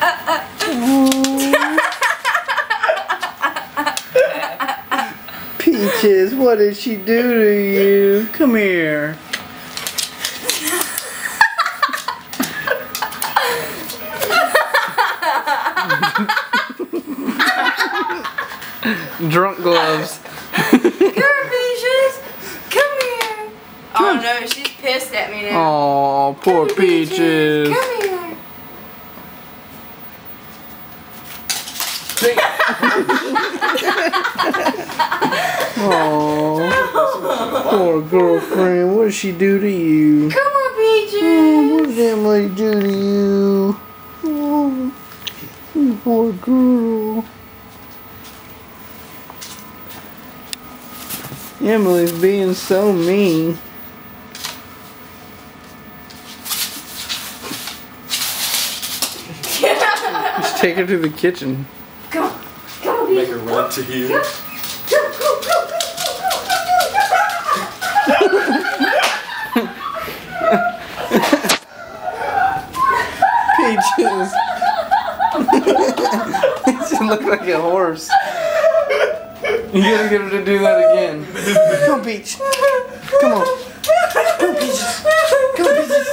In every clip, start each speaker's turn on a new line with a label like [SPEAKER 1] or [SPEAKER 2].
[SPEAKER 1] Peaches, what did she do to you? Come here. Drunk gloves.
[SPEAKER 2] Come here, Peaches. Come here. Oh no, she's pissed at me now.
[SPEAKER 1] Oh, poor Peaches.
[SPEAKER 2] Come here.
[SPEAKER 1] Oh, poor girlfriend. What did she do to you?
[SPEAKER 2] Come on, Peaches.
[SPEAKER 1] Oh, what did Emily do to you? Oh, you poor girl. Emily's being so mean. Just take her to the kitchen.
[SPEAKER 2] Come on. Come on,
[SPEAKER 3] Make
[SPEAKER 2] Peaches.
[SPEAKER 3] her run to you.
[SPEAKER 1] Peaches. She looked like a horse. You gotta get her to do that again. Come on, Peach. Come on. Come on, Peaches. Come on, Peaches.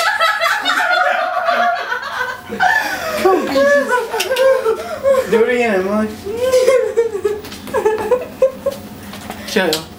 [SPEAKER 1] Come on, Peaches. Do it again, Emily. Chill.